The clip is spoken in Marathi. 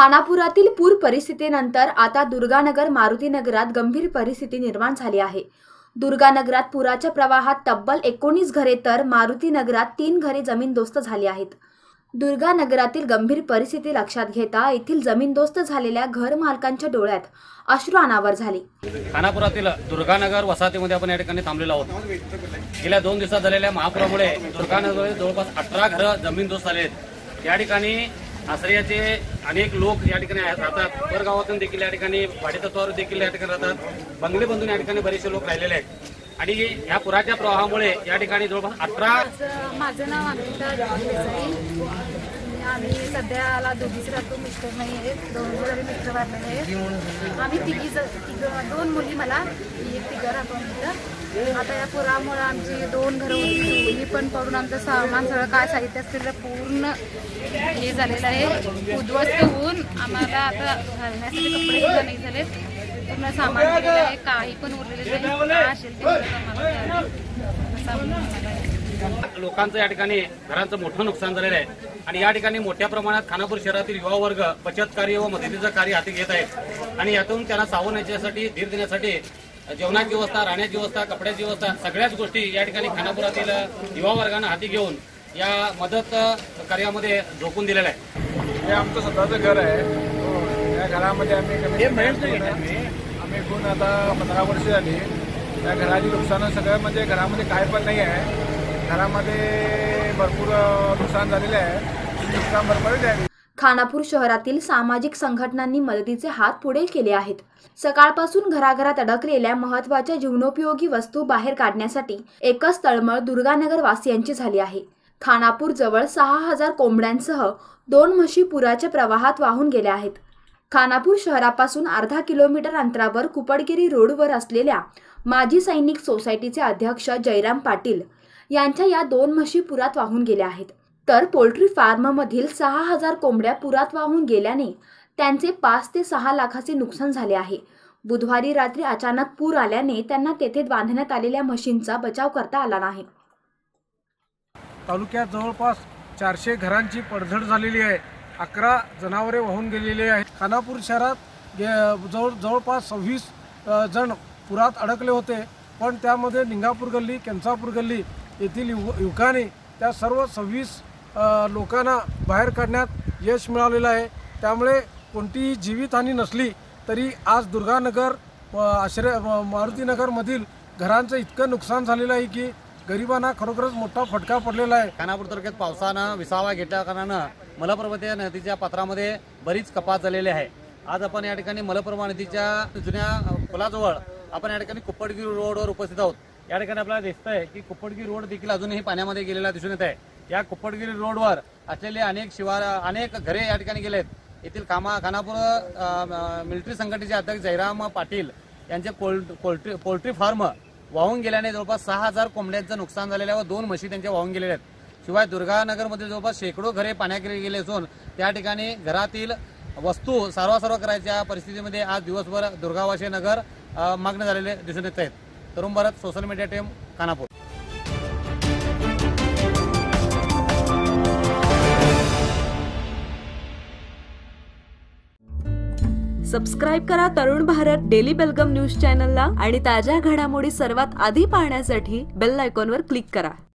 खानापुरातील पूर परिस्थितीनंतर आता दुर्गानगर मारुतीनगरात गंभीर परिस्थिती निर्माण झाली आहे। दुर्गानगरात पुराच्या प्रवाहात तब्बल 19 घरे तर मारुतीनगरात 3 घरे जमीनदोस्त झाली आहेत। दुर्गानगरातील गंभीर परिस्थिती लक्षात घेता येथील जमीनदोस्त झालेल्या घर मालकांच्या डोळ्यात अश्रू अनावर झाले। खानापुरातील दुर्गानगर वसाहतीमध्ये आपण या ठिकाणी थांबलेलो आहोत। गेल्या 2 दिवसात झालेल्या महापुरामुळे दुर्गानगरमध्ये जवळपास 18 घरं जमीनदोस्त झाले आहेत। या ठिकाणी आश्रयाचे अनेक लोक या ठिकाणी राहतात। परगावातून देखील या ठिकाणी भाडेतत्वावर देखील या ठिकाणी राहतात। बंगले बांधून या ठिकाणी बरेचसे लोक राहिलेले आहेत आणि या पुराच्या प्रवाहामुळे या ठिकाणी जवळपास 18 माझं नाव अनिता देसाई। आम्ही सध्याला दोघीच राहतो, मिस्टर नाही आहेत, दोन मिस्टर वारलेले आहेत। आम्ही दोन मुली, मला एक तिघं राहतो इथं। आता या पुरामुळे आमची 2 घरं होती पण पडून आमचं सामान सगळं काय साहित्य असलेलं पूर्ण हे झालेलं आहे, उद्ध्वस्त होऊन आम्हाला आता घालण्यासाठी कपडे सुद्धा नाही झाले, पूर्ण सामान गेलेलं आहे, काही पण उरलेलं नाही। काय असेल ते लोकांचं या ठिकाणी घरांचं मोठं नुकसान झालेलं आहे आणि या ठिकाणी मोठ्या प्रमाणात खानापूर शहरातील युवा वर्ग बचत कार्य व मदतीचं कार्य हाती घेत आहेत आणि यातून त्यांना सावध याच्यासाठी धीर देण्यासाठी जेवणाची व्यवस्था, राहण्याची व्यवस्था, कपड्याची व्यवस्था सगळ्याच गोष्टी या ठिकाणी खानापुरातील युवा वर्गानं हाती घेऊन या मदत कार्यामध्ये झोकून दिलेलं आहे। हे आमचं स्वतःचं घर आहे। या घरामध्ये आम्ही एकूण आता 15 वर्ष झाली। या घराची नुकसानं सगळं म्हणजे घरामध्ये काय पण नाही आहे। घरामध्ये भरपूर नुकसान झालेले आहे। नुकसान भरपाई द्यावी। खानापूर शहरातील सामाजिक संघटनांनी मदतीचे हात पुढे केले आहेत। सकाळपासून घराघरात अडकलेल्या महत्त्वाच्या जीवनोपयोगी वस्तू बाहेर काढण्यासाठी एकच तळमळ दुर्गानगर वासियांची झाली आहे। खानापूर जवळ 6000 कोंबड्यांसह 2 म्हशी पुराच्या प्रवाहात वाहून गेल्या आहेत। खानापूर शहरापासून अर्धा किलोमीटर अंतरावर कुपडगिरी रोडवर असलेल्या माजी सैनिक सोसायटीचे अध्यक्ष जयराम पाटील यांच्या या 2 म्हशी पुरात वाहून गेल्या आहेत। तर पोल्ट्री फार्ममधील 6000 कोंबड्या पुरात वाहून गेल्याने त्यांचे 5 ते 6 लाखाचे नुकसान झाले आहे। बुधवारी रात्री अचानक पूर आल्याने त्यांना तेथे बांधण्यात आलेल्या म्हशींचा बचाव करता आला नाही। तालुक्यात जवळपास 400 घरांची पडझड झालेली आहे। 11 जनावरे वाहून गेलेली आहेत। खानापूर शहरात जवळपास 26 जण पुरात अडकले होते, पण त्यामध्ये निंगापूर गल्ली, केंचापूर गल्ली येथील युवकांनी त्या सर्व 26 लोकांना बाहेर काढण्यात यश मिळालेलं आहे। त्यामुळे कोणतीही जीवितहानी नसली तरी आज दुर्गानगर मारुतीनगरमधील घरांचं इतकं नुकसान झालेलं आहे की गरिबांना खरोखरच मोठा फटका पडलेला आहे। खानापूर तालुक्यात पावसानं विसावा घेतल्या कारणानं मलप्रभा नदीच्या पात्रामध्ये बरीच कपात झालेली आहे। आज आपण या ठिकाणी मलप्रभा नदीच्या जुन्या पुलाजवळ आपण या ठिकाणी कुप्पडगिरी रोडवर उपस्थित आहोत। या ठिकाणी आपल्याला दिसतंय की कुप्पडगिरी रोड देखील अजूनही पाण्यामध्ये गेलेला दिसून येत आहे। या कुप्पडगिरी रोडवर असलेले अनेक घरे या ठिकाणी गेलेत। येथील खानापूर मिलिटरी संघटनेचे अध्यक्ष जयराम पाटील यांचे पोल्ट्री फार्म वाहून गेल्याने जवळपास 6000 कोंबड्यांचं नुकसान झालेलं आहे व 2 म्हशी त्यांच्या वाहून गेलेल्या आहेत। शिवाय दुर्गानगरमध्ये जवळपास शेकडो घरे पाण्याखाली गेले असून त्या ठिकाणी घरातील वस्तू सारवासारव करायच्या परिस्थितीमध्ये आज दिवसभर दुर्गावासी नगर मग्न झालेले दिसून येत आहेत। Tarun Bharat social media team Khanapur. Subscribe करा तरुण भारत डेली बेलगम न्यूज चॅनलला आणि ताज्या घडामोडी सर्वात आधी पाहण्यासाठी बेल आयकॉनवर क्लिक करा।